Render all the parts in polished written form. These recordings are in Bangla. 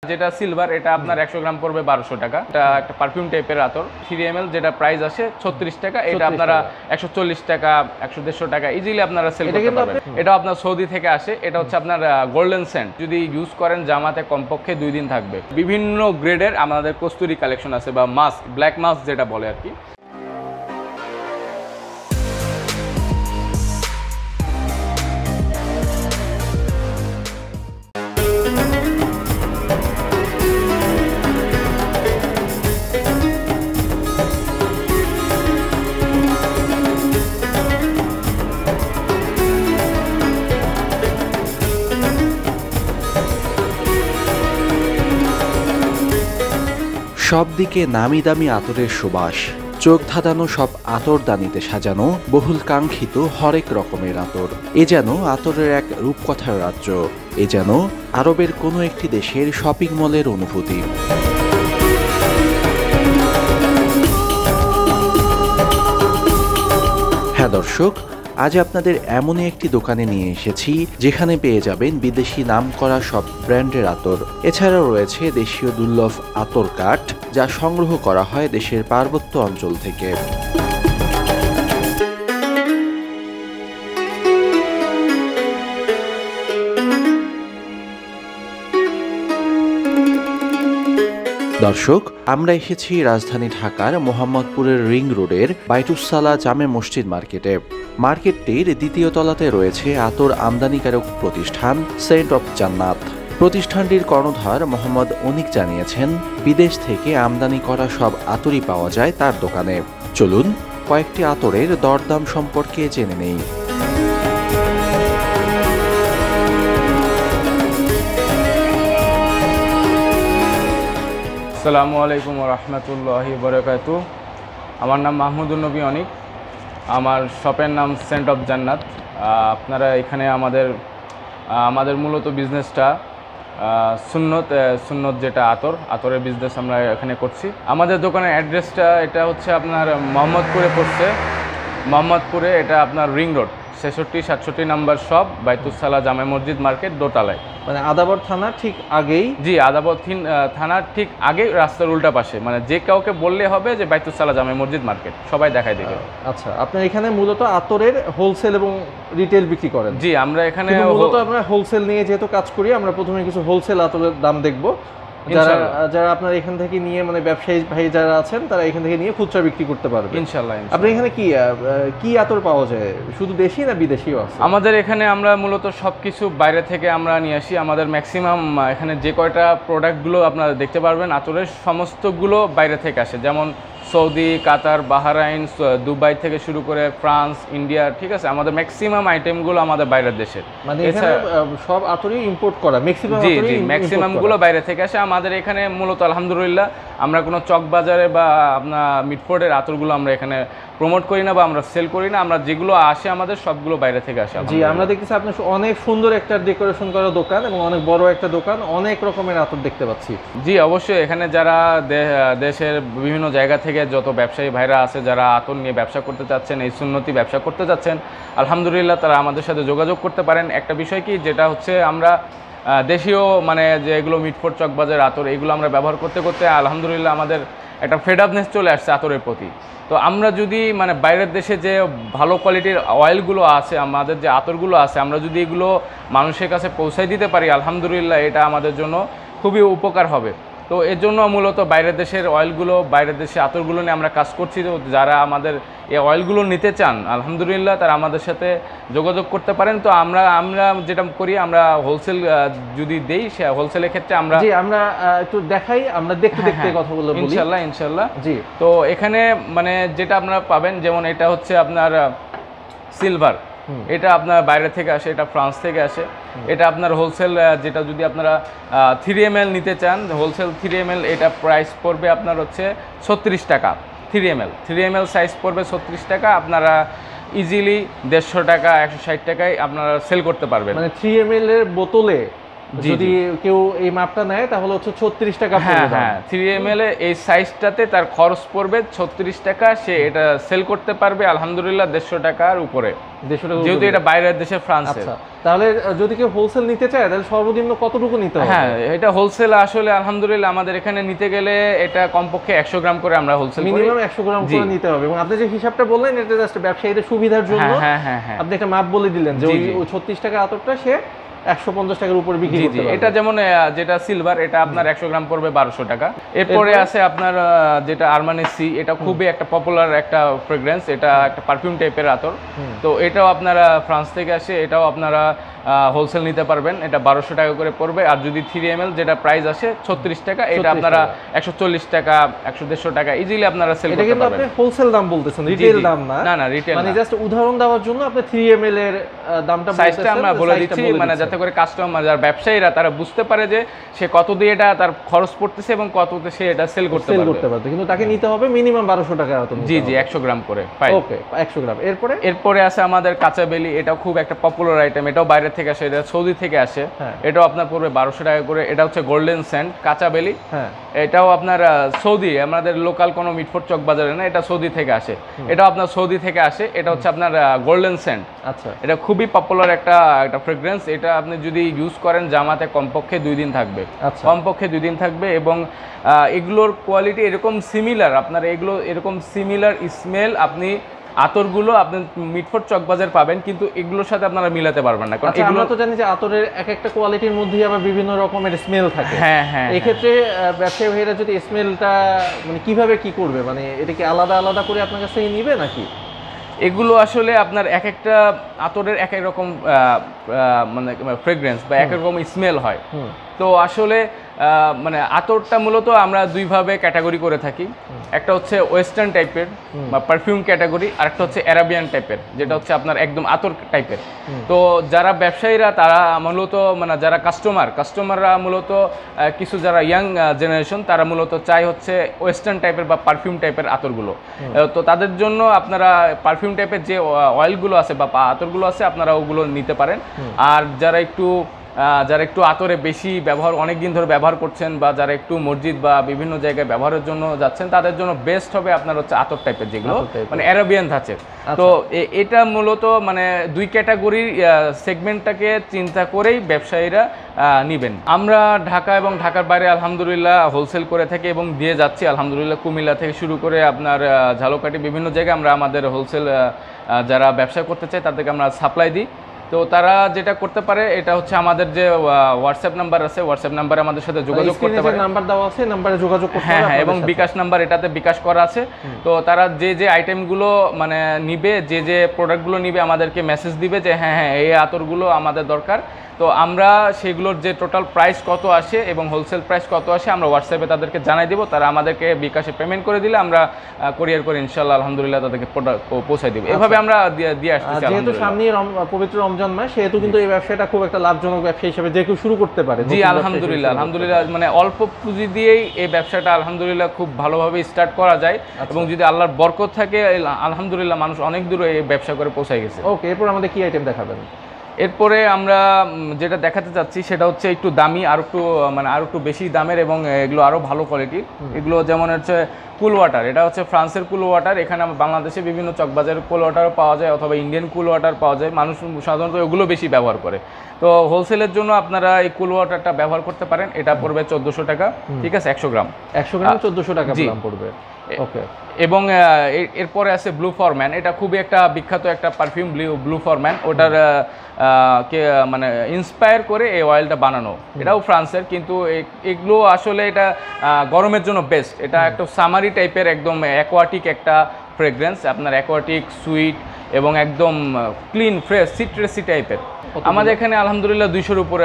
যেটা সিলভার এটা আপনার 100 গ্রাম পড়বে 1200 টাকা। এটা একটা পারফিউম টাইপের আতর। 3 ml যেটা প্রাইস আসে 36 টাকা, এটা আপনারা 140 টাকা 150 টাকা ইজিলি আপনারা সেল করতে পারবেন। এটা আপনার সৌদি থেকে আসে। এটা হচ্ছে আপনার গোল্ডেন সেন্ট, যদি ইউজ করেন জামাতে কমপক্ষে 2 দিন থাকবে। বিভিন্ন গ্রেডের আমাদের কস্তুরি কালেকশন আছে বা মাস্ক, ব্ল্যাক মাস্ক যেটা বলে আর কি। সব দিকে নামি দামি আতরের সুবাস, চোখ ধাঁধানো সব আতরদানিতে সাজানো বহুল কাঙ্ক্ষিত হরেক রকমের আতর। এ যেন আতরের এক রূপকথার রাজ্য, এ যেন আরবের কোনো একটি দেশের শপিং মলের অনুভূতি। হ্যাঁ দর্শক, আজ আপনাদের এমনই একটি দোকানে নিয়ে এসেছি যেখানে পেয়ে যাবেন বিদেশি নামকরা সব ব্র্যান্ডের আতর। এছাড়াও রয়েছে দেশীয় দুর্লভ আতর কাঠ, যা সংগ্রহ করা হয় দেশের পার্বত্য অঞ্চল থেকে। দর্শক, আমরা এসেছি রাজধানী ঢাকার মোহাম্মদপুরের রিং রোডের বাইতুসালা জামে মসজিদ মার্কেটে। মার্কেটটির দ্বিতীয় তলাতে রয়েছে আতর আমদানিকারক প্রতিষ্ঠান সেন্ট অফ জান্নাত। প্রতিষ্ঠানটির কর্ণধার মোহাম্মদ অনিক জানিয়েছেন, বিদেশ থেকে আমদানি করা সব আতরই পাওয়া যায় তার দোকানে। চলুন কয়েকটি আতরের দরদাম সম্পর্কে জেনে নেই। আসসালামু আলাইকুম ওয়া রাহমাতুল্লাহি ওয়া বারাকাতুহু। আমার নাম মাহমুদুন নবী অনিক। আমার শপের নাম সেন্ট অফ জান্নাত। আপনারা এখানে আমাদের মূলত বিজনেসটা সুন্নত যেটা আতরের বিজনেস আমরা এখানে করছি। আমাদের দোকানের অ্যাড্রেসটা এটা হচ্ছে আপনার মোহাম্মদপুরে পড়ছে। মোহাম্মদপুরে এটা আপনার রিং রোড 66-67 নাম্বার শপ, বাইতুসালা জামে মসজিদ মার্কেট, দোতলায়। মানে আদাবর থানা ঠিক আগেই? জি, আদাবর থানার ঠিক আগে, রাস্তার উল্টা পাশে। মানে যে কাউকে বললে হবে যে বাইতুসালা জামে মসজিদ মার্কেট, সবাই দেখায় দেবে। আচ্ছা, আপনার এখানে মূলত আতরের হোলসেল এবং রিটেল বিক্রি করেন? জি, আমরা এখানে মূলত আমরা হোলসেল নিয়ে যেহেতু কাজ করি, আমরা প্রথমে কিছু হোলসেল আতরের দাম দেখব। যারা আপনার এখান থেকে নিয়ে, মানে ব্যবসায়ী ভাই যারা আছেন, তারা এখান থেকে নিয়ে খুচরা বিক্রি করতে পারবে ইনশাআল্লাহ। আপনার এখানে কি আতর পাওয়া যায়? শুধু দেশি না বিদেশিও আছে? আমাদের এখানে আমরা মূলত সবকিছু বাইরে থেকে আমরা নিয়ে আসি। আমাদের ম্যাক্সিমাম এখানে যে কয়টা প্রোডাক্টগুলো আপনারা দেখতে পারবেন আতরের, সমস্তগুলো বাইরে থেকে আসে। যেমন সৌদি, কাতার, বাহরাইন, দুবাই থেকে শুরু করে ফ্রান্স, ইন্ডিয়া, ঠিক আছে। আমাদের ম্যাক্সিমাম আইটেমগুলো আমাদের বাইরের দেশের। মানে এখানে সব আতরই ইম্পোর্ট করা, ম্যাক্সিমাম? জি জি, ম্যাক্সিমামগুলো বাইরে থেকে আসে। আমাদের এখানে মূলত আলহামদুলিল্লাহ আমরা কোনো চক বাজারে বা আপনার মিটফোর্ডের আতরগুলো আমরা এখানে প্রমোট করি না বা আমরা সেল করি না। আমরা যেগুলো আসে আমাদের সবগুলো বাইরে থেকে আসে। জি, আমরা দেখতেছি আপনার অনেক সুন্দর একটা ডেকোরেশন করা দোকান এবং অনেক বড় একটা দোকান, অনেক রকমের আতর দেখতে পাচ্ছি। জি অবশ্যই, এখানে যারা দেশের বিভিন্ন জায়গা থেকে যত ব্যবসায়ী ভাইরা আছে, যারা আতর নিয়ে ব্যবসা করতে চাচ্ছেন, এই সুন্নতি ব্যবসা করতে চাচ্ছেন, আলহামদুলিল্লাহ তারা আমাদের সাথে যোগাযোগ করতে পারেন। একটা বিষয় কি, যেটা হচ্ছে আমরা দেশীয় মানে যে এগুলো মিটফোর্ড, চকবাজার আতর, এগুলো আমরা ব্যবহার করতে করতে আলহামদুলিল্লাহ আমাদের একটা ফেডআপনেস চলে আসছে আতরের প্রতি। তো আমরা যদি মানে বাইরের দেশে যে ভালো কোয়ালিটির অয়েলগুলো আছে, আমাদের যে আতরগুলো আছে, আমরা যদি এগুলো মানুষের কাছে পৌঁছায় দিতে পারি, আলহামদুলিল্লাহ এটা আমাদের জন্য খুবই উপকার হবে। তো এর জন্য মূলত বাইরের দেশের অয়েলগুলো, বাইরের দেশে আতরগুলো নিয়ে আমরা কাজ করছি। তো যারা আমাদের এই অয়েলগুলো নিতে চান, আলহামদুলিল্লাহ তারা আমাদের সাথে যোগাযোগ করতে পারেন। তো আমরা যেটা করি, আমরা হোলসেল যদি দেই, সে হোলসেলের ক্ষেত্রে আমরা একটু দেখাই, আমরা দেখতে দেখতে কথা বলবো ইনশাআল্লাহ। জি, তো এখানে মানে যেটা আপনারা পাবেন, যেমন এটা হচ্ছে আপনার সিলভার, এটা আপনার বাইরে থেকে আসে, এটা ফ্রান্স থেকে আসে। এটা আপনার হোলসেল, যেটা যদি আপনারা 3 ml নিতে চান, হোলসেল 3 ml, এটা প্রাইস পড়বে আপনার হচ্ছে 36 টাকা। 3 ml সাইজ পড়বে 36 টাকা। আপনারা ইজিলি 150 টাকা 160 টাকায় আপনারা সেল করতে পারবেন। মানে 3 ml এর বোতলে যদি কেউ এই মাপটা নেয় তাহলে হচ্ছে 36 টাকা হ্যাঁ পড়বে। হ্যাঁ 3 ml এই সাইজটাতে তার খরচ পড়বে 36 টাকা, সে এটা সেল করতে পারবে আলহামদুলিল্লাহ 150 টাকার উপরে, 150 টাকা, যেহেতু এটা বাইরের দেশে ফ্রান্সের। আচ্ছা তাহলে যদি কেউ হোলসেল নিতে চায় তাহলে সর্বনিম্ন কতটুকু নিতে হবে? হ্যাঁ এটা হোলসেল আসলে আলহামদুলিল্লাহ আমাদের এখানে নিতে গেলে এটা কমপক্ষে 100 গ্রাম করে আমরা হোলসেল করি, মিনিমাম 100 গ্রাম করে নিতে হবে। এবং আপনি যে হিসাবটা বললেন এটা জাস্ট ব্যবসায়ীদের সুবিধার জন্য হ্যাঁ হ্যাঁ হ্যাঁ আপনি একটা মাপ বলে দিলেন যে ওই 36 টাকা আতরটা সে 150 টাকার উপরে বিক্রি করতে পারবে। এটা যেমন যেটা সিলভার এটা আপনার 100 গ্রাম পড়বে 1200 টাকা। এরপরে আছে আপনার যেটা আরমানি সি, এটা খুবই একটা পপুলার একটা ফ্রেগ্রেন্স, এটা একটা পারফিউম টাইপের আতর। তো এটাও আপনারা ফ্রান্স থেকে আসে, এটাও আপনারা হোলসেল নিতে পারবেন, এটা 1200 টাকা করে পড়বে। আর যদি 3 ml যেটা প্রাইস আসে 36 টাকা, এটা আপনারা 140 টাকা 150 টাকা ইজিলি আপনারা সেল করতে পারবেন। এটা কিন্তু আপনি হোলসেল দাম বলতেছেন, রিটেল দাম না। না না রিটেল মানে জাস্ট উদাহরণ দেওয়ার জন্য আপনি 3 ml এর দামটা বলতেছেন, সাইজটা আমরা বলে দিচ্ছি, মানে যাতে করে কাস্টমার যারা ব্যবসায়ীরা তারা বুঝতে পারে যে সে কত দিয়ে এটা তার খরচ পড়তেছে এবং কততে সে এটা সেল করতে পারবে। কিন্তু তাকে নিতে হবে মিনিমাম 1200 টাকা। জি 100 গ্রাম করে পাই। ওকে 100 গ্রাম। এরপরে আছে আমাদের কাঁচা বেলি, এটাও খুব একটা পপুলার আইটেম, এটাও বাইরে থেকে আসে, এটা সৌদি থেকে আসে। এটাও আপনার পড়বে 1200 টাকা করে। এটা হচ্ছে গোল্ডেন স্যান্ড কাঁচা বেলি, এটাও আপনার সৌদি, আমাদের লোকাল কোনো মিটফোর্ড চক বাজারে না, এটা সৌদি থেকে আসে, এটাও আপনার সৌদি থেকে আসে। এটা হচ্ছে আপনার গোল্ডেন স্যান্ড। আচ্ছা এটা খুবই পপুলার একটা ফ্রেগ্রেন্স, এটা আপনি যদি ইউজ করেন জামাতে কমপক্ষে 2 দিন থাকবে, কমপক্ষে 2 দিন থাকবে। এবং এগুলোর কোয়ালিটি এরকম সিমিলার, আপনার এগুলো এরকম সিমিলার স্মেল আপনি আতরগুলো আপনি মিটফোর্ড চকবাজার পাবেন, কিন্তু এগুলোর সাথে আপনারা মিলাতে পারবেন না, কারণ আমরা তো জানি যে আতরের এক একটা কোয়ালিটির মধ্যেই আবার বিভিন্ন রকমের স্মেল থাকে। হ্যাঁ হ্যাঁ এই ক্ষেত্রে ব্যবসায়ী ভাইরা যদি স্মেলটা মানে কিভাবে কি করবে, মানে এটা কি আলাদা আলাদা করে আপনার কাছ থেকে নিবে নাকি? এগুলো আসলে আপনার এক একটা আতরের এক এক রকম মানে ফ্রেগ্রেন্স বা এক রকম স্মেল হয়। তো আসলে মানে আতরটা মূলত আমরা দুইভাবে ক্যাটাগরি করে থাকি, একটা হচ্ছে ওয়েস্টার্ন টাইপের বা পারফিউম ক্যাটাগরি, আর একটা হচ্ছে অ্যারাবিয়ান টাইপের, যেটা হচ্ছে আপনার একদম আতর টাইপের। তো যারা ব্যবসায়ীরা তারা মূলত মানে যারা কাস্টমাররা মূলত কিছু যারা ইয়াং জেনারেশন তারা মূলত চাই হচ্ছে ওয়েস্টার্ন টাইপের বা পারফিউম টাইপের আতরগুলো। তো তাদের জন্য আপনারা পারফিউম টাইপের যে অয়েলগুলো আছে বা আতরগুলো আছে আপনারা ওগুলো নিতে পারেন। আর যারা একটু আতরে বেশি ব্যবহার অনেক দিন ধরে ব্যবহার করছেন বা যারা একটু মসজিদ বা বিভিন্ন জায়গায় ব্যবহারের জন্য যাচ্ছেন তাদের জন্য বেস্ট হবে আপনার হচ্ছে আতর টাইপের, যেগুলো মানে অ্যারাবিয়ান ধাঁচের। তো এটা মূলত মানে 2 ক্যাটাগরির সেগমেন্টটাকে চিন্তা করেই ব্যবসায়ীরা নেবেন। আমরা ঢাকা এবং ঢাকার বাইরে আলহামদুলিল্লাহ হোলসেল করে থাকি এবং দিয়ে যাচ্ছি আলহামদুলিল্লাহ। কুমিল্লা থেকে শুরু করে আপনার ঝালকাঠি বিভিন্ন জায়গায় আমরা আমাদের হোলসেল যারা ব্যবসা করতে চায় তাদেরকে আমরা সাপ্লাই দিই। তো তারা যেটা করতে পারে এটা হচ্ছে আমাদের যে হোয়াটসঅ্যাপ নাম্বার আছে, হোয়াটসঅ্যাপ নাম্বারে আমাদের সাথে যোগাযোগ করতে পারে, নাম্বার দেওয়া আছে, নাম্বারে যোগাযোগ করতে পারে। হ্যাঁ এবং বিকাশ নাম্বার এটাতে বিকাশ করা আছে। তো তারা যে আইটেমগুলো মানে নিবে, যে প্রোডাক্টগুলো নিবে আমাদেরকে মেসেজ দিবে যে হ্যাঁ এই আতরগুলো আমাদের দরকার। তো আমরা সেগুলোর যে টোটাল প্রাইস কত আসে এবং হোলসেল প্রাইস কত আসে আমরা হোয়াটসঅ্যাপে তাদেরকে জানাই দেবো, তারা আমাদেরকে বিকাশে পেমেন্ট করে দিলে আমরা কুরিয়ার করে ইনশাআল্লাহ আলহামদুলিল্লাহ তাদেরকে পৌঁছাই দেব। এভাবে আমরা দিয়ে আসতেছি। যেহেতু সামনে পবিত্র রমজান মাস সেহেতু কিন্তু এই ব্যবসাটা খুব একটা লাভজনক ব্যবসা হিসেবে যে কেউ শুরু করতে পারে। জি আলহামদুলিল্লাহ মানে অল্প পুঁজি দিয়েই এই ব্যবসাটা আলহামদুলিল্লাহ খুব ভালোভাবে স্টার্ট করা যায় এবং যদি আল্লাহর বরকত থাকে আলহামদুলিল্লাহ মানুষ অনেক দূরে এই ব্যবসা করে পৌঁছায় গেছে। ওকে, এরপর আমাদের কি আইটেম দেখাবেন? এরপরে আমরা যেটা দেখাতে চাচ্ছি সেটা হচ্ছে একটু দামি, আর একটু বেশি দামের এবং এগুলো আরও ভালো কোয়ালিটির। এগুলো যেমন হচ্ছে কুল ওয়াটার, এটা হচ্ছে ফ্রান্সের কুল ওয়াটার। এখানে বাংলাদেশে বিভিন্ন চকবাজারের কুল ওয়াটারও পাওয়া যায় অথবা ইন্ডিয়ান কুল ওয়াটার পাওয়া যায়, মানুষ সাধারণত ওগুলো বেশি ব্যবহার করে। তো হোলসেলের জন্য আপনারা এই কুল ওয়াটারটা ব্যবহার করতে পারেন, এটা পড়বে 1400 টাকা, ঠিক আছে 100 গ্রাম 1400 টাকা দাম পড়বে। ওকে, এবং এরপরে আছে ব্লু ফরম্যান, এটা খুবই একটা বিখ্যাত একটা পারফিউম ব্লু ফরম্যান, ওটার কে মানে ইন্সপায়ার করে এই অয়েলটা বানানো, এটাও ফ্রান্সের। কিন্তু এগুলো আসলে এটা গরমের জন্য বেস্ট, এটা একটা সামারি টাইপের একদম অ্যাকোয়াটিক একটা ফ্রেগ্রেন্স, আপনার অ্যাকোয়াটিক সুইট এবং একদম ক্লিন ফ্রেশ সিট্রাসি টাইপের। আমাদের এখানে আলহামদুলিল্লাহ 200-র উপরে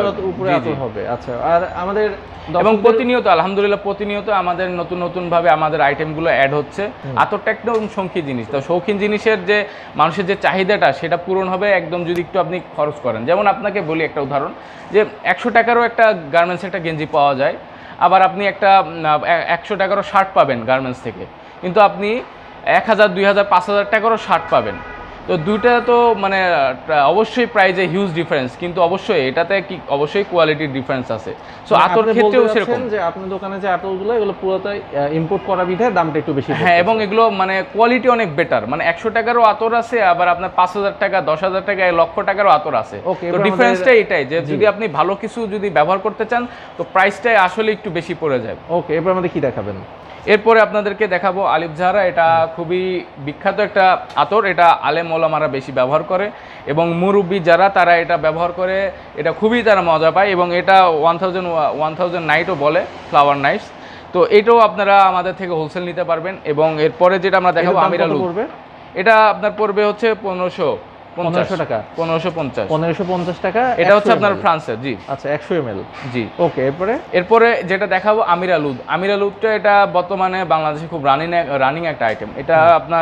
হবে। আচ্ছা, আর আমাদের এবং প্রতিনিয়ত আলহামদুলিল্লাহ আমাদের নতুন ভাবে আমাদের আইটেমগুলো অ্যাড হচ্ছে। আতরটা একদম শৌখিন জিনিস, তো শৌখিন জিনিসের যে মানুষের যে চাহিদাটা সেটা পূরণ হবে একদম যদি একটু আপনি খরচ করেন। যেমন আপনাকে বলি একটা উদাহরণ, যে 100 টাকারও একটা গার্মেন্টস একটা গেঞ্জি পাওয়া যায়, আবার আপনি একটা 100 টাকারও শার্ট পাবেন গার্মেন্টস থেকে, কিন্তু আপনি 1000, 2000, 5000 টাকারও শার্ট পাবেন। তো দুইটা তো মানে অবশ্যই প্রাইজে হিউজ ডিফারেন্স, কিন্তু অবশ্যই এটাতে কি অবশ্যই কোয়ালিটির ডিফারেন্স আছে। সো আতর ক্ষেত্রেও সেরকম যে আপনার দোকানে যে আতরগুলো এগুলো পুরোটাই ইম্পোর্ট করা বিধায় দামটা একটু বেশি। হ্যাঁ, এবং এগুলো মানে কোয়ালিটি অনেক বেটার, মানে 100 টাকারও আতর আছে, আবার আপনার 5000 টাকা 10,000 টাকা 1 লক্ষ টাকারও আতর আছে। তো ডিফারেন্সটা এটাই যে যদি আপনি ভালো কিছু যদি ব্যবহার করতে চান তো প্রাইসটাই আসলে একটু বেশি পড়ে যায়। ওকে, এরপর আমাদের কি দেখাবেন? এরপরে আপনাদেরকে দেখাবো আলিফ জাহরা। এটা খুবই বিখ্যাত একটা আতর, এটা আলেম ওলামারা বেশি ব্যবহার করে এবং মুরব্বি যারা তারা এটা ব্যবহার করে, এটা খুবই তারা মজা পায় এবং এটা 1000 নাইটও বলে, ফ্লাওয়ার নাইটস। তো এটাও আপনারা আমাদের থেকে হোলসেল নিতে পারবেন। এবং এরপরে যেটা আমরা দেখাবো আমিরালু, এটা আপনার পড়বে হচ্ছে 1550 টাকা, 1550 টাকা। এটা হচ্ছে আপনার ফ্রান্সের। জি আচ্ছা, 100 ml। জি ওকে, এরপরে যেটা দেখাবো আমিরালুদটা এটা বর্তমানে বাংলাদেশে খুব রানিং একটা আইটেম। এটা আপনার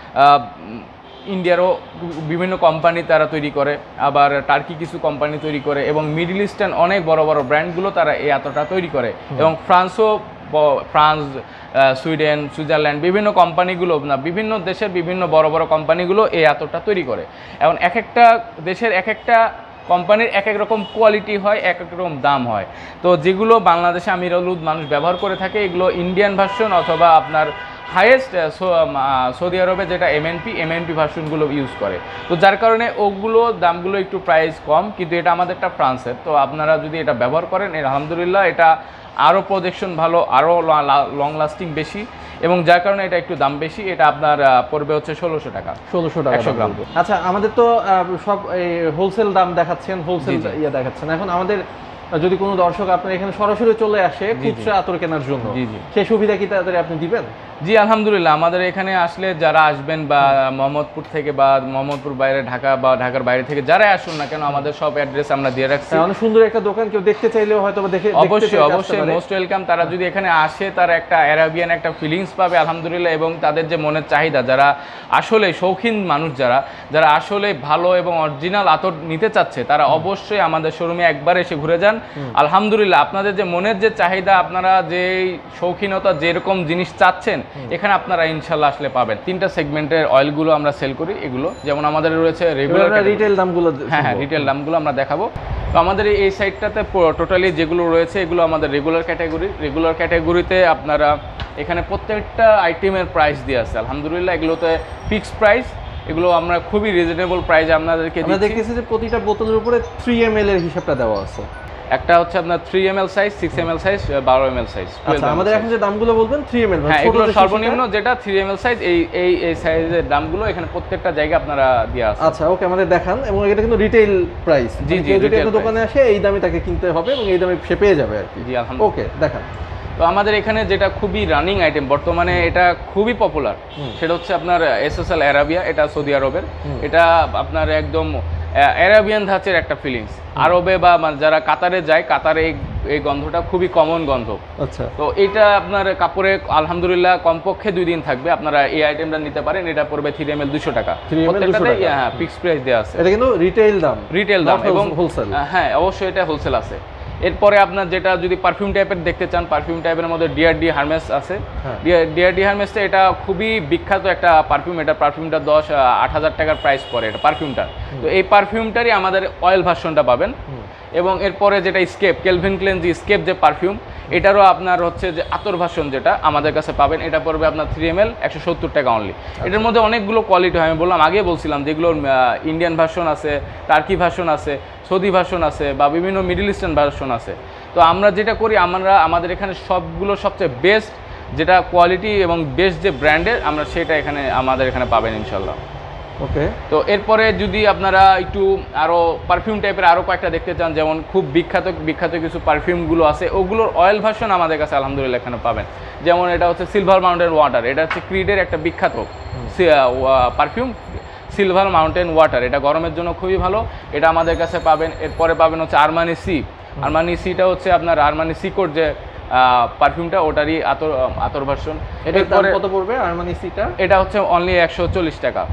ইন্ডিয়ারও বিভিন্ন কোম্পানি তারা তৈরি করে, আবার টার্কি কিছু কোম্পানি তৈরি করে, এবং মিডল ইস্টার্ন অনেক বড় বড় ব্র্যান্ডগুলো তারা এই আতরটা তৈরি করে। এবং ফ্রান্স, সুইডেন, সুইজারল্যান্ড বিভিন্ন কোম্পানিগুলো না, বিভিন্ন দেশের বিভিন্ন বড় বড় কোম্পানিগুলো এই আতরটা তৈরি করে। এবং এক একটা দেশের এক একটা কোম্পানির এক এক রকম কোয়ালিটি হয়, এক এক রকম দাম হয়। তো যেগুলো বাংলাদেশে আমিরালুদ মানুষ ব্যবহার করে থাকে এগুলো ইন্ডিয়ান ভার্সন অথবা আপনার হাইয়েস্ট সৌদি আরবে যেটা এমএনপি ভার্সনগুলো ইউজ করে। তো যার কারণে ওগুলো দামগুলো একটু প্রাইস কম, কিন্তু এটা আমাদেরটা ফ্রান্সের। তো আপনারা যদি এটা ব্যবহার করেন আলহামদুলিল্লাহ এটা আরও প্রজেকশন ভালো, আরও লং লাস্টিং বেশি, এবং যার কারণে এটা একটু দাম বেশি। এটা আপনার পড়বে হচ্ছে 1600 টাকা 100 গ্রাম। আচ্ছা, আমাদের তো সব হোলসেল দাম দেখাচ্ছেন, হোলসেল দেখাচ্ছেন। এখন আমাদের যদি কোনো দর্শক আপনার এখানে সরাসরি চলে আসে খুচরা আতর কেনার জন্য, সেই সুবিধা কি তাড়াতাড়ি আপনি দিবেন? জি আলহামদুলিল্লাহ, আমাদের এখানে আসলে যারা আসবেন বা মোহাম্মদপুর থেকে বা মোহাম্মদপুর বাইরে ঢাকা বা ঢাকার বাইরে থেকে যারাই আসুন না কেন, আমাদের সব অ্যাড্রেস আমরা দিয়ে রাখছি। অনেক সুন্দর একটা দোকান, কেউ দেখতে চাইলেও হয়তো দেখে অবশ্যই মোস্ট ওয়েলকাম। তারা যদি এখানে আসে তারা একটা অ্যারাবিয়ান একটা ফিলিংস পাবে আলহামদুলিল্লাহ, এবং তাদের যে মনের চাহিদা, যারা আসলে শৌখিন মানুষ, যারা আসলে ভালো এবং অরিজিনাল আতর নিতে চাচ্ছে, তারা অবশ্যই আমাদের শোরুমে একবার এসে ঘুরে যান। আলহামদুলিল্লাহ আপনাদের যে মনের যে চাহিদা, আপনারা যে শৌখিনতা যেরকম জিনিস চাচ্ছেন এখানে আপনারা ইনশাল্লাহ আসলে পাবেন। 3টা সেগমেন্টের অয়েলগুলো আমরা সেল করি। এগুলো যেমন আমাদের রয়েছে রেগুলার রিটেল দামগুলো। হ্যাঁ, রিটেল দামগুলো আমরা দেখাবো। তো আমাদের এই সাইডটাতে টোটালি যেগুলো রয়েছে এগুলো আমাদের রেগুলার ক্যাটাগরিতে আপনারা এখানে প্রত্যেকটা আইটেমের প্রাইস দিয়ে আছে আলহামদুলিল্লাহ। এগুলোতে ফিক্সড প্রাইস, এগুলো আমরা খুবই রিজনেবল প্রাইসে আপনাদেরকে দিচ্ছি। আমরা দেখতেছি যে প্রতিটা বোতলের উপরে 3 ml এর হিসাবটা দেওয়া আছে। একটা হচ্ছে আপনার 3 ml size, 6 ml size, 12 ml size. আচ্ছা, আমাদের এখন যে দামগুলো বলবেন 3 ml, হ্যাঁ এগুলো সর্বনিম্ন যেটা 3 ml সাইজ, এই সাইজের দামগুলো এখানে প্রত্যেকটা জায়গায় আপনারা দেয়া আছে। আচ্ছা, ওকে, আমাদের দেখান। এবং এটা কিন্তু রিটেল প্রাইস। জি, যদি আপনার দোকানে আসে এই দামে তাকে কিনতে হবে এবং এই দামে সে পেয়ে যাবে আর কি। জি আলহামদুলিল্লাহ। ওকে, দেখান। তো আমাদের এখানে যেটা খুবই রানিং আইটেম বর্তমানে, এটা খুবই পপুলার, সেটা হচ্ছে আপনার এসএসএল অ্যারাবিয়া। এটা সৌদি আরবের, এটা আপনার একদম অ্যারাবিয়ান ধাঁচের একটা ফিলিংস। আরবে বা যারা কাতারে যায়, কাতারে এই গন্ধটা খুবই কমন গন্ধ। আচ্ছা, তো এটা আপনার কাপড়ে আলহামদুলিল্লাহ কমপক্ষে 2 দিন থাকবে। আপনারা এই আইটেমটা নিতে পারেন। এটা পড়বে 3 ml 200 টাকা। প্রত্যেকটাতে হ্যাঁ ফিক্সড প্রাইস দেওয়া আছে। এটা কিন্তু রিটেল দাম এবং হোলসেল। হ্যাঁ অবশ্যই এটা হোলসেল আছে। এরপরে আপনার যেটা যদি পারফিউম টাইপের দেখতে চান, পারফিউম টাইপের মধ্যে ডিআরডি হারমেস আছে। ডিআরডি হারমেসটা এটা খুবই বিখ্যাত একটা পারফিউম। এটা পারফিউমটা 8,000 টাকার প্রাইস পড়ে এটা পারফিউমটা। তো এই পারফিউমটারই আমাদের অয়েল ভার্সনটা পাবেন। এবং এরপরে যেটা স্কেপ, কেলভিন ক্লেন স্কেপ যে পারফিউম, এটারও আপনার হচ্ছে যে আতর ভার্সন যেটা আমাদের কাছে পাবেন, এটা পড়বে আপনার 3 ml 170 টাকা অনলি। এটার মধ্যে অনেকগুলো কোয়ালিটি হয়, আমি বললাম আগে বলছিলাম, যেগুলো ইন্ডিয়ান ভার্সন আছে, টার্কি ভার্সন আছে, সৌদি ভার্সন আছে, বা বিভিন্ন মিডল ইস্টার্ন ভার্সন আছে। তো আমরা যেটা করি, আমাদের এখানে সবগুলো সবচেয়ে বেস্ট যেটা কোয়ালিটি এবং বেস্ট যে ব্র্যান্ডের, আমরা সেটা আমাদের এখানে পাবেন ইনশাল্লাহ। ওকে, তো এরপরে যদি আপনারা একটু আরও পারফিউম টাইপের আরও কয়েকটা দেখতে চান, যেমন খুব বিখ্যাত কিছু পারফিউমগুলো আছে, ওগুলোর অয়েল ভার্সন আমাদের কাছে আলহামদুলিল্লাহ এখানে পাবেন। যেমন এটা হচ্ছে সিলভার মাউন্টেন ওয়াটার। এটা হচ্ছে ক্রিডের একটা বিখ্যাত পারফিউম, সিলভার মাউন্টেন ওয়াটার। এটা গরমের জন্য খুবই ভালো, এটা আমাদের কাছে পাবেন। এরপরে পাবেন হচ্ছে আরমানি সিটা হচ্ছে আপনার আরমানি সিকোর যে পারফিউমটা, ওটারই আতর ভার্সন। এটার দাম কত পড়বে আরমানি সিটা? এটা হচ্ছে অনলি 140 টাকা,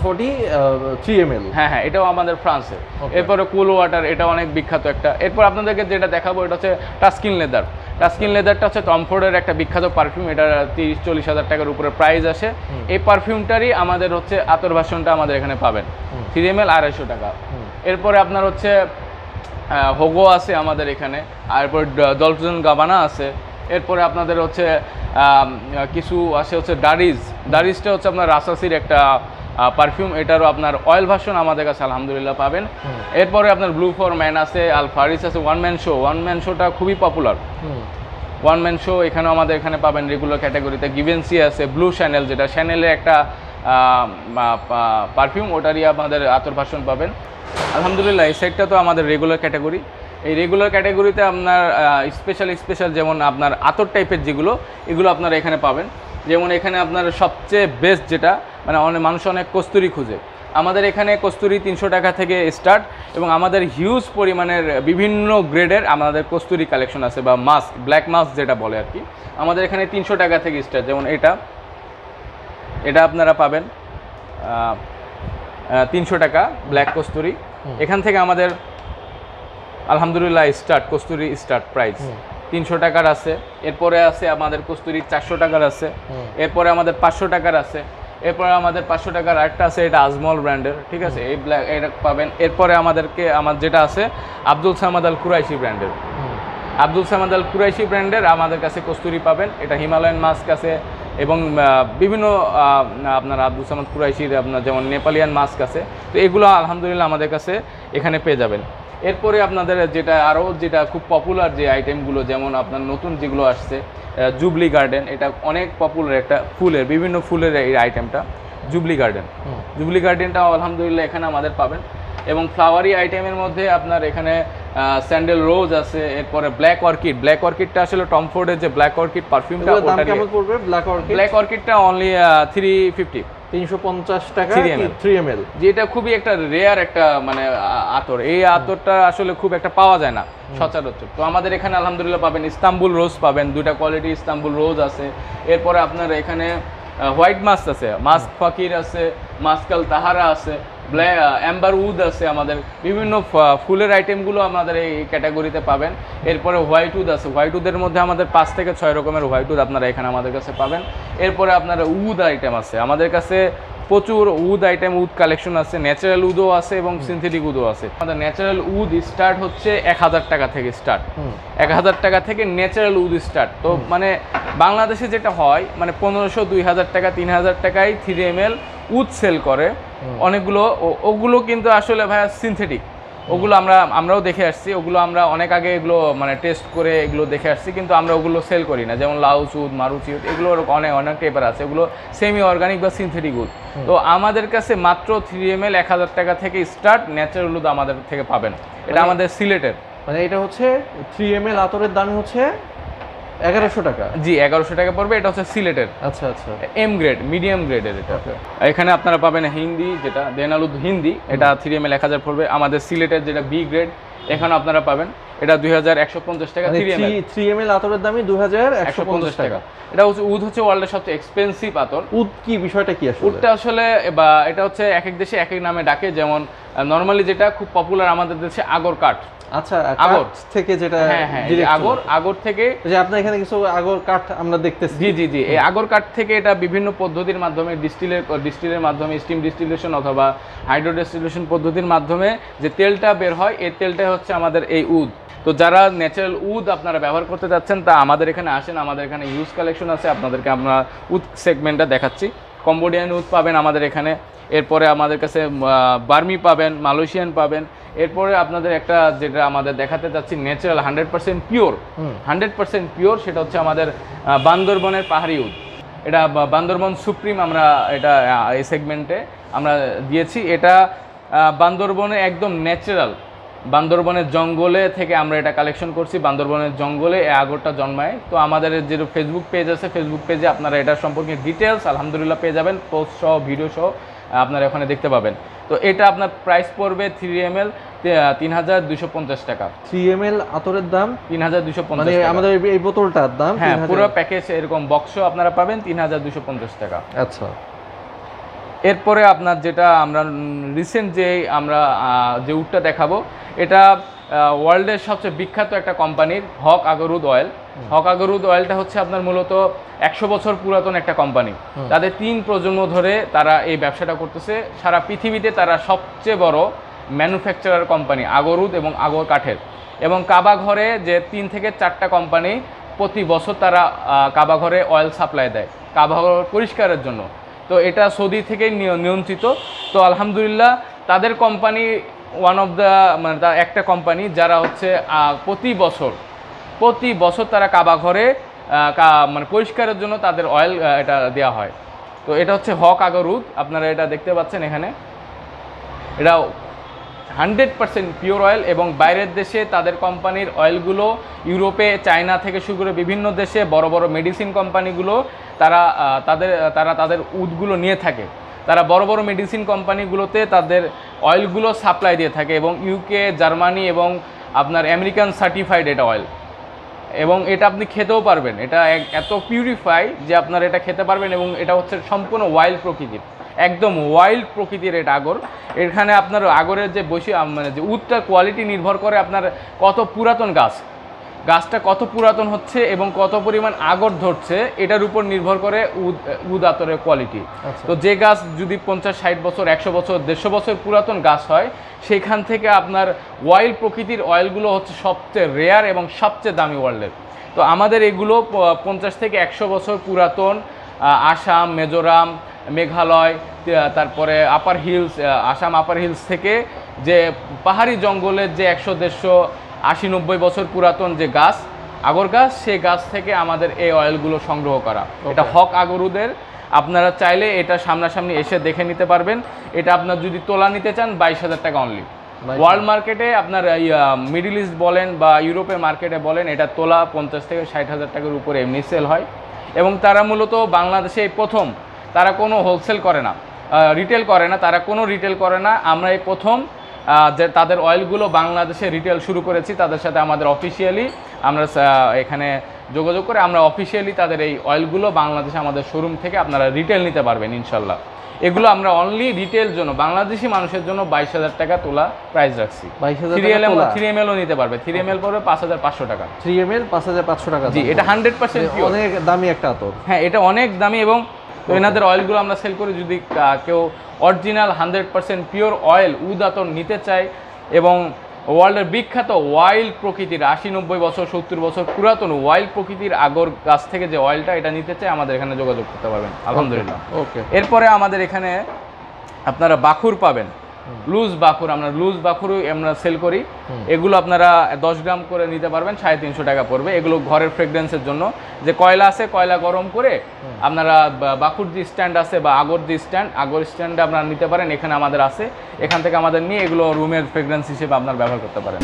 143 ml। হ্যাঁ, এটাও আমাদের ফ্রান্সের। এরপরে কুল ওয়াটার, এটা অনেক বিখ্যাত একটা। এরপর আপনাদেরকে যেটা দেখাবো এটা হচ্ছে টাস্কিন লেদার। টাস্কিন লেদারটা হচ্ছে টম ফোর্ডের একটা বিখ্যাত পারফিউম, এটা 30-40 হাজার টাকার উপরে প্রাইস আসে। এই পারফিউমটারই আমাদের হচ্ছে আতর ভাষণটা আমাদের এখানে পাবেন 3 ml 250 টাকা। এরপরে আপনার হচ্ছে হোগো আছে আমাদের এখানে, আর এরপর ডলফে & গাবানা আছে। এরপরে আপনাদের হচ্ছে কিছু আছে হচ্ছে দারিজটা হচ্ছে আপনার রাসাসির একটা পারফিউম, এটারও আপনার অয়েল ভার্সন আমাদের কাছে আলহামদুলিল্লাহ পাবেন। এরপরে আপনার ব্লু ফর ম্যান আছে, আলফারিস আছে, ওয়ান ম্যান শোটা খুবই পপুলার, ওয়ান ম্যান শো এখানেও আমাদের এখানে পাবেন রেগুলার ক্যাটাগরিতে। গিভেন্সি আছে, ব্লু শ্যানেল যেটা শ্যানেলের একটা পারফিউম, ওটারই আমাদের আতর ভার্সন পাবেন আলহামদুলিল্লাহ। এই সেটটা তো আমাদের রেগুলার ক্যাটাগরি। এই রেগুলার ক্যাটাগরিতে আপনার স্পেশাল যেমন আপনার আতর টাইপের যেগুলো, এগুলো আপনারা এখানে পাবেন। যেমন এখানে আপনার সবচেয়ে বেস্ট যেটা, মানে মানুষ অনেক কস্তুরি খুঁজে, আমাদের এখানে কস্তুরি 300 টাকা থেকে স্টার্ট, এবং আমাদের হিউজ পরিমাণের বিভিন্ন গ্রেডের আমাদের কস্তুরি কালেকশন আছে, বা মাস্ক, ব্ল্যাক মাস্ক যেটা বলে আর কি, আমাদের এখানে 300 টাকা থেকে স্টার্ট। যেমন এটা আপনারা পাবেন 300 টাকা ব্ল্যাক কস্তুরি। এখান থেকে আমাদের আলহামদুলিল্লাহ কস্তুরি স্টার্ট প্রাইস 300 টাকার আছে। এরপরে আছে আমাদের কস্তুরি 400 টাকার আছে। এরপরে আমাদের 500 টাকার আছে। এরপরে আমাদের 500 টাকার আরেকটা আছে, এটা আজমল ব্র্যান্ডের, ঠিক আছে, এই এটা পাবেন। এরপরে আমার যেটা আছে আব্দুল সামাদ আল কুরাইশি ব্র্যান্ডের, আমাদের কাছে কস্তুরি পাবেন। এটা হিমালয়ান মাস্ক আছে, এবং বিভিন্ন আপনার আব্দুল সামাদ কুরাইশির আপনার যেমন নেপালিয়ান মাস্ক আছে। তো এগুলো আলহামদুলিল্লাহ আমাদের কাছে এখানে পেয়ে যাবেন। এরপরে আপনাদের যেটা খুব পপুলার যে আইটেমগুলো, যেমন আপনার নতুন যেগুলো আসছে, জুবলি গার্ডেন, এটা অনেক পপুলার একটা বিভিন্ন ফুলের এই আইটেমটা, জুবলি গার্ডেনটাও আলহামদুলিল্লাহ এখানে আমাদের পাবেন। এবং ফ্লাওয়ারি আইটেমের মধ্যে আপনার এখানে স্যান্ডেল রোজ আছে। এরপরে ব্ল্যাক অর্কিডটা আসলে টম ফোর্ডের যে ব্ল্যাক অর্কিড পারফিউমটা, দাম কেমন পড়বে? ব্ল্যাক অর্কিডটা অনলি 350 টাকা 3 ml, যেটা খুবই একটা রেয়ার একটা মানে আতর। এই আতরটা আসলে খুব একটা পাওয়া যায় না সচরাচর। তো আমাদের এখানে আলহামদুলিল্লাহ পাবেন ইস্তাম্বুল রোজ পাবেন, 2টা কোয়ালিটি ইস্তাম্বুল রোজ আছে। এরপরে আপনার এখানে হোয়াইট মাস্ক আছে, মাস্ক ফাকির আছে, মাস্কাল তাহারা আছে, অ্যাম্বার উড আছে। আমাদের বিভিন্ন ফুলের আইটেমগুলো আমাদের এই ক্যাটাগরিতে পাবেন। এরপরে হোয়াইট উড আছে, হোয়াইট উডের মধ্যে আমাদের 5 থেকে 6 রকমের হোয়াইট উড আপনারা এখানে আমাদের কাছে পাবেন। এরপরে আপনার উড আইটেম আছে, আমাদের কাছে প্রচুর উড কালেকশন আছে, ন্যাচারাল উডও আছে এবং সিনথেটিক উডও আছে। আমাদের ন্যাচারাল উড স্টার্ট হচ্ছে 1000 টাকা থেকে স্টার্ট, 1000 টাকা থেকে ন্যাচারাল উড স্টার্ট। তো মানে বাংলাদেশে যেটা হয়, মানে 1500, 2000 টাকা, 3000 টাকায় 3 ml উড সেল করে অনেকগুলো। ওগুলো কিন্তু আসলে ভাইয়া সিনথেটিক, ওগুলো আমরাও দেখে আসছি, ওগুলো আমরা অনেক আগে এগুলো মানে টেস্ট করে এগুলো দেখে আসছি, কিন্তু আমরা ওগুলো সেল করি না। যেমন লাউস উড, মারুচি উড, এগুলো অনেক টাইপের আছে, এগুলো সেমি অর্গানিক বা সিনথেটিক উড। তো আমাদের কাছে মাত্র 3 ml 1000 টাকা থেকে স্টার্ট ন্যাচারাল উড আমাদের থেকে পাবেন। এটা আমাদের সিলেটের, মানে এটা হচ্ছে 3 ml আতরের দাম হচ্ছে 1100 টাকা। জি, 1100 টাকা পড়বে। এটা হচ্ছে সিলেটের, আচ্ছা, এম গ্রেড, মিডিয়াম গ্রেডের এটা। এখানে আপনারা পাবেন হিন্দি, যেটা দেনালুদ হিন্দি, এটা 3 ml 1000 পড়বে। আমাদের সিলেটের যেটা বি গ্রেড, এখানে আপনারা পাবেন এটা 2150 টাকা। 3 ml আতরের দামই 2150 টাকা। এটা হচ্ছে উড হচ্ছে ওয়ার্ল্ডের সবচেয়ে এক্সপেন্সিভ আতর। উড কি বিষয়টা কি আসলে? উডটা আসলে বা এটা হচ্ছে এক এক দেশে এক এক নামে ডাকে। যেমন নরমালি যেটা খুব পপুলার আমাদের দেশে আগর কাঠ। আচ্ছা, আগর থেকে যেটা, আগর থেকে, যে আপনার এখানে কিছু আগর কাঠ আমরা দেখতেছি। জি, এই আগর কাঠ থেকে এটা বিভিন্ন পদ্ধতির মাধ্যমে ডিস্টিলের মাধ্যমে, স্টিম ডিস্টিলেশন অথবা হাইড্রো ডিস্টিলেশন পদ্ধতির মাধ্যমে যে তেলটা বের হয়, এই তেলটা হচ্ছে আমাদের এই উড। তো যারা ন্যাচারাল উড আপনারা ব্যবহার করতে চাচ্ছেন, তা আমাদের এখানে আসেন। আমাদের এখানে ইউজ কালেকশন আছে, আপনাদেরকে আমরা উড সেগমেন্টটা দেখাচ্ছি। কম্বোডিয়ান উড পাবেন আমাদের এখানে। এরপরে আমাদের কাছে বার্মি পাবেন, মালয়েশিয়ান পাবেন। এরপরে আপনাদের একটা যেটা আমাদের দেখাতে চাচ্ছি ন্যাচারাল 100% পিওর, সেটা হচ্ছে আমাদের বান্দরবনের পাহাড়ি উড। এটা বান্দরবন সুপ্রিম, আমরা এটা এই সেগমেন্টে আমরা দিয়েছি। এটা বান্দরবনে একদম ন্যাচারাল, বান্দরবনের জঙ্গলে থেকে আমরা এটা কালেকশন করছি। বান্দরবনের জঙ্গলে এই আগরটা জন্মায়। তো আমাদের যে ফেসবুক পেজ আছে, ফেসবুক পেজে আপনারা এটা সম্পর্কে ডিটেলস আলহামদুলিল্লাহ পেয়ে যাবেন, পোস্ট সহ, ভিডিও সহ আপনারা ওখানে দেখতে পাবেন। তো এটা আপনার প্রাইস পড়বে 3 ml 3250 টাকা। 3 ml আতরের দাম 3250 মানে টাকা। আমাদের এই বোতলটার দাম, হ্যাঁ, পুরো প্যাকেজ এরকম বক্সও আপনারা পাবেন 3250 টাকা। আচ্ছা, এরপরে আপনার যেটা আমরা রিসেন্ট যে উডটা দেখাবো, এটা ওয়ার্ল্ডের সবচেয়ে বিখ্যাত একটা কোম্পানির হক আগরুদ অয়েল। হক আগরুদ অয়েলটা হচ্ছে আপনার মূলত 100 বছর পুরাতন একটা কোম্পানি। তাদের 3 প্রজন্ম ধরে তারা এই ব্যবসাটা করতেছে। সারা পৃথিবীতে তারা সবচেয়ে বড় ম্যানুফ্যাকচারার কোম্পানি আগরুদ এবং আগর কাঠের। এবং কাবা ঘরে যে 3 থেকে 4টা কোম্পানি প্রতি বছর তারা কাবা ঘরে অয়েল সাপ্লাই দেয় কাবা ঘর পরিষ্কারের জন্য। তো এটা সৌদি থেকেই নিয়ন্ত্রিত। তো আলহামদুলিল্লাহ তাদের কোম্পানি ওয়ান অফ দ্য মানে একটা কোম্পানি যারা হচ্ছে প্রতি বছর তারা কাবা ঘরে মানে পরিষ্কারের জন্য তাদের অয়েল এটা দেওয়া হয়। তো এটা হচ্ছে হক আগরুদ, আপনারা এটা দেখতে পাচ্ছেন এখানে। এটা 100% পিওর অয়েল এবং বাইরের দেশে তাদের কোম্পানির অয়েলগুলো ইউরোপে, চায়না থেকে শুরু করে বিভিন্ন দেশে বড় বড় মেডিসিন কোম্পানিগুলো তারা তাদের উদগুলো নিয়ে থাকে। তারা বড় বড় মেডিসিন কোম্পানিগুলোতে তাদের অয়েলগুলো সাপ্লাই দিয়ে থাকে এবং ইউকে, জার্মানি এবং আপনার আমেরিকান সার্টিফাইড এটা অয়েল। এবং এটা আপনি খেতেও পারবেন, এটা এত পিউরিফাই যে আপনারা এটা খেতে পারবেন। এবং এটা হচ্ছে সম্পূর্ণ ওয়াইল্ড প্রকৃতির, একদম ওয়াইল্ড প্রকৃতির এটা আগর। এখানে আপনার আগরের যে মানে যে উদটার কোয়ালিটি নির্ভর করে আপনার কত পুরাতন গাছটা কত পুরাতন হচ্ছে এবং কত পরিমাণ আগর ধরছে, এটার উপর নির্ভর করে উদ আতরের কোয়ালিটি। তো যে গাছ যদি 50-60 বছর, 100 বছর, 150 বছর পুরাতন গাছ হয়, সেখান থেকে আপনার ওয়াইল্ড প্রকৃতির অয়েলগুলো হচ্ছে সবচেয়ে রেয়ার এবং সবচেয়ে দামি ওয়ার্ল্ডের। তো আমাদের এগুলো 50 থেকে 100 বছর পুরাতন আসাম, মিজোরাম, মেঘালয়, তারপরে upper hills, Assam upper hills থেকে যে পাহাড়ি জঙ্গলের যে 100-150-80-90 বছর পুরাতন যে গাছ, আগর গাছ, সেই গাছ থেকে আমাদের এই অয়েলগুলো সংগ্রহ করা। এটা হক আগরুদের। আপনারা চাইলে এটা সামনাসামনি এসে দেখে নিতে পারবেন। এটা আপনার যদি তোলা নিতে চান 22,000 টাকা অনলি। ওয়ার্ল্ড মার্কেটে আপনার মিডল ইস্ট বলেন বা ইউরোপের মার্কেটে বলেন, এটা তোলা 50 থেকে 60,000 টাকার উপরে এমনি সেল হয়। এবং তারা মূলত বাংলাদেশে প্রথম, তারা কোনো হোলসেল করে না, রিটেল করে না, তারা কোনো রিটেল করে না। আমরা এই প্রথম যে তাদের অয়েলগুলো বাংলাদেশে রিটেল শুরু করেছি। তাদের সাথে আমাদের অফিসিয়ালি আমরা এখানে যোগাযোগ করে আমরা অফিসিয়ালি তাদের এই অয়েলগুলো বাংলাদেশে আমাদের শোরুম থেকে আপনারা রিটেল নিতে পারবেন ইনশাল্লাহ। এগুলো আমরা অনলি রিটেল জন্য, বাংলাদেশি মানুষের জন্য 22,000 টাকা তোলা প্রাইস রাখছি। 3ml নিতে পারবে। 3ml পড়বে 5,500 টাকা। 3ml 5,500 টাকা। জি, এটা 100% পিওর। অনেক দামি একটা আতর। হ্যাঁ, এটা অনেক দামি। এবং তো এনাদের অয়েলগুলো আমরা সেল করি। যদি কেউ অরিজিনাল 100% পিওর অয়েল উদ আতর নিতে চায় এবং ওয়ার্ল্ডের বিখ্যাত ওয়াইল্ড প্রকৃতির 80-90 বছর, 70 বছর পুরাতন ওয়াইল্ড প্রকৃতির আগর গাছ থেকে যে অয়েলটা এটা নিতে চায়, আমাদের এখানে যোগাযোগ করতে পারবেন আলহামদুলিল্লাহ। ওকে। এরপরে আমাদের এখানে আপনারা বাখুর পাবেন, লুজ বাখুর। আমরা লুজ বাখুরও আমরা সেল করি। এগুলো আপনারা 10 গ্রাম করে নিতে পারবেন, 350 টাকা পড়বে। এগুলো ঘরের ফ্রেগরেন্সের জন্য। যে কয়লা আছে, কয়লা গরম করে আপনারা বাখুর যে স্ট্যান্ড আছে বা আগর যে স্ট্যান্ড, আগর স্ট্যান্ডে আপনারা নিতে পারেন। এখানে আমাদের আছে, এখান থেকে আমাদের নিয়ে এগুলো রুমের ফ্রেগরেন্স হিসেবে আপনারা ব্যবহার করতে পারেন।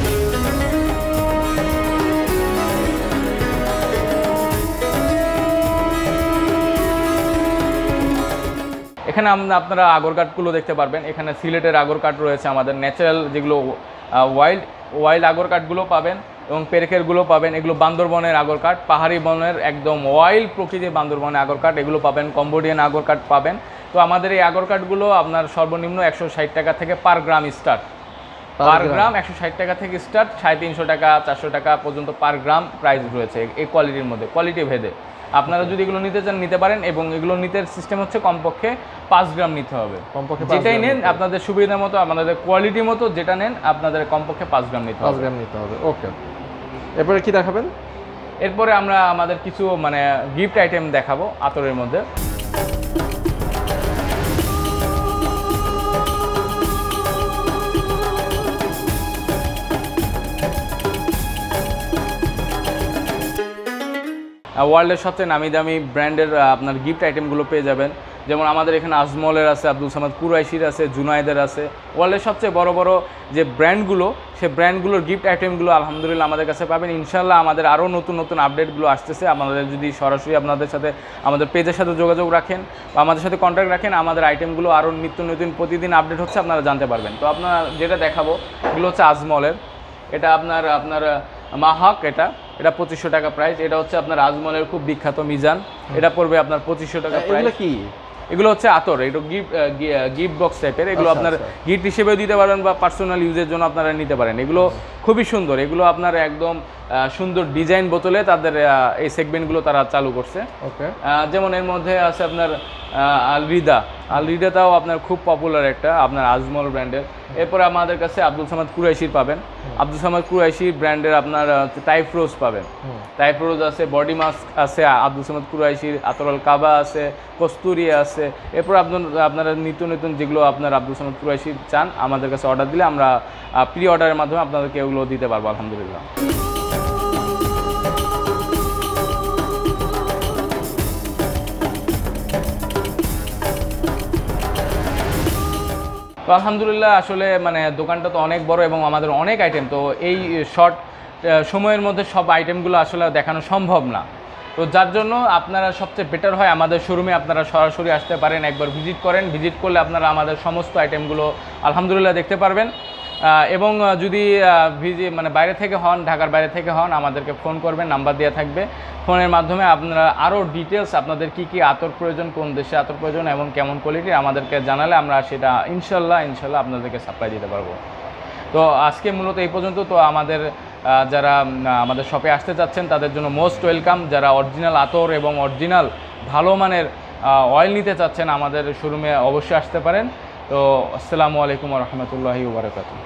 এখানে আপনারা আগর কাঠগুলো দেখতে পারবেন। এখানে সিলেটের আগর কাঠ রয়েছে, আমাদের ন্যাচারাল যেগুলো ওয়াইল্ড আগর কাঠগুলো পাবেন এবং পেরেকেরগুলো পাবেন। এগুলো বান্দরবনের আগর কাঠ, পাহাড়ি বনের একদম ওয়াইল্ড প্রকৃতির বান্দরবনের আগর কাঠ, এগুলো পাবেন। কম্বোডিয়ান আগর কাঠ পাবেন। তো আমাদের এই আগর কাঠগুলো আপনার সর্বনিম্ন 160 টাকা থেকে পার গ্রাম স্টার্ট। পার গ্রাম 160 টাকা থেকে স্টার্ট, 350 টাকা, 400 টাকা পর্যন্ত পার গ্রাম প্রাইস রয়েছে এই কোয়ালিটির মধ্যে, কোয়ালিটি ভেদে। আপনারা যদি এগুলো নিতে চান নিতে পারেন। এবং এগুলো নিতে সিস্টেম হচ্ছে কমপক্ষে 5 গ্রাম নিতে হবে। যেটাই নেন আপনাদের সুবিধা মতো, আপনাদের কোয়ালিটি মতো যেটা নেন আপনাদের কমপক্ষে 5 গ্রাম নিতে হবে। 5 গ্রাম নিতে হবে। ওকে। এরপরে কি দেখাবেন? এরপরে আমরা আমাদের কিছু মানে গিফট আইটেম দেখাবো আতরের মধ্যে। ওয়ার্ল্ডের সবচেয়ে নামি দামি ব্র্যান্ডের আপনার গিফট আইটেমগুলো পেয়ে যাবেন। যেমন আমাদের এখানে আজমলের আছে, আব্দুল সামাদ কুরাইশির আছে, জুনায়েদের আছে। ওয়ার্ল্ডের সবচেয়ে বড় বড় যে ব্র্যান্ডগুলো, সেই ব্র্যান্ডগুলোর গিফট আইটেমগুলো আলহামদুলিল্লাহ আমাদের কাছে পাবেন ইনশাল্লাহ। আমাদের আরও নতুন নতুন আপডেটগুলো আসতেছে। আপনাদের যদি সরাসরি আপনাদের সাথে আমাদের পেজের সাথে যোগাযোগ রাখেন বা আমাদের সাথে কন্ট্যাক্ট রাখেন, আমাদের আইটেমগুলো আরও নিত্য নতুন প্রতিদিন আপডেট হচ্ছে, আপনারা জানতে পারবেন। তো আপনারা যেটা দেখাবো এগুলো হচ্ছে আজমলের। এটা আপনার মাহক, এটা 2500 টাকা প্রাইস। এটা হচ্ছে আপনার আজমলের খুব বিখ্যাত মিজান, এটা পড়বে আপনার 2500 টাকা প্রাইস। কি এগুলো হচ্ছে আতর, এগুলো গিফট বক্স টাইপের, এগুলো আপনার গিফট হিসেবেও দিতে পারেন বা পার্সোনাল ইউজের জন্য আপনারা নিতে পারেন। এগুলো খুবই সুন্দর, এগুলো আপনার একদম সুন্দর ডিজাইন বোতলে তাদের এই সেগমেন্টগুলো তারা চালু করছে। ওকে, যেমন এর মধ্যে আছে আপনার আলরিদাটাও আপনার খুব পপুলার একটা আপনার আজমল ব্র্যান্ডের। এরপরে আমাদের কাছে আব্দুল সামাদ কুরাইশির পাবেন, আব্দুল সামাদ কুরাইশি ব্র্যান্ডের আপনার টাইফরোজ পাবেন, টাইফরোজ আছে, বডি মাস্ক আছে আব্দুল সামাদ কুরাইশির, আতরল কাবা আছে, কস্তুরি আছে। এরপর আপনারা নিত্য নতুন যেগুলো আপনার আব্দুল সামাদ কুরাইশি চান আমাদের কাছে অর্ডার দিলে আমরা প্রি অর্ডারের মাধ্যমে আপনাদেরকে এগুলো দিতে পারবো আলহামদুলিল্লাহ। তো আলহামদুলিল্লাহ আসলে মানে দোকানটা তো অনেক বড় এবং আমাদের অনেক আইটেম, তো এই শর্ট সময়ের মধ্যে সব আইটেমগুলো আসলে দেখানো সম্ভব না। তো যার জন্য আপনারা সবচেয়ে বেটার হয় আমাদের শোরুমে আপনারা সরাসরি আসতে পারেন, একবার ভিজিট করেন, ভিজিট করলে আপনারা আমাদের সমস্ত আইটেমগুলো আলহামদুলিল্লাহ দেখতে পারবেন। এবং যদি মানে বাইরে থেকে হন, ঢাকার বাইরে থেকে হন, আমাদেরকে ফোন করবেন, নাম্বার দেওয়া থাকবে, ফোনের মাধ্যমে আপনারা আরও ডিটেলস আপনাদের কি আতর প্রয়োজন, কোন দেশে আতর প্রয়োজন এবং কেমন কোয়ালিটির আমাদেরকে জানালে আমরা সেটা ইনশাল্লাহ আপনাদেরকে সাপ্লাই দিতে পারবো। তো আজকে মূলত এই পর্যন্ত। তো আমাদের যারা আমাদের শপে আসতে চাচ্ছেন তাদের জন্য মোস্ট ওয়েলকাম। যারা অরিজিনাল আতর এবং অরিজিনাল ভালো মানের অয়েল নিতে চাচ্ছেন আমাদের শোরুমে অবশ্যই আসতে পারেন। তো আসসালামু আলাইকুম ওয়া রাহমাতুল্লাহি ওয়া বারাকাতুহু।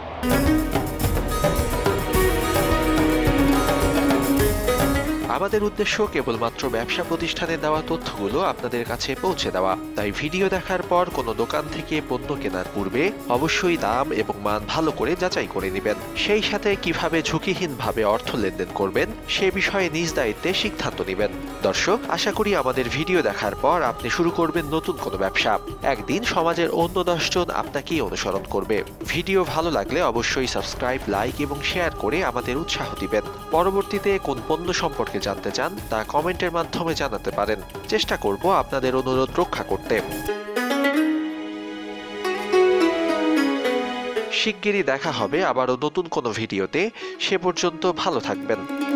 আমাদের উদ্দেশ্য কেবলমাত্র ব্যবসা প্রতিষ্ঠানে দেওয়া তথ্যগুলো আপনাদের কাছে পৌঁছে দেওয়া, তাই ভিডিও দেখার পর কোনো দোকান থেকে পণ্য কেনার পূর্বে অবশ্যই দাম এবং মান ভালো করে যাচাই করে নেবেন। সেই সাথে কিভাবে ঝুঁকিহীনভাবে অর্থ লেনদেন করবেন সে বিষয়ে নিজ দায়িত্বে সিদ্ধান্ত নেবেন। দর্শক, আশা করি আমাদের ভিডিও দেখার পর আপনি শুরু করবেন নতুন কোনো ব্যবসা। একদিন সমাজের অন্য 10 জন আপনাকেই অনুসরণ করবে। ভিডিও ভালো লাগলে অবশ্যই সাবস্ক্রাইব, লাইক এবং শেয়ার করে আমাদের উৎসাহ দিবেন। পরবর্তীতে কোন পণ্য সম্পর্কে জানতে চান তা কমেন্টের মাধ্যমে জানাতে পারেন, চেষ্টা করব আপনাদের অনুরোধ রক্ষা করতে। শিগগিরই দেখা হবে আবারও নতুন কোনো ভিডিওতে, সে পর্যন্ত ভালো থাকবেন।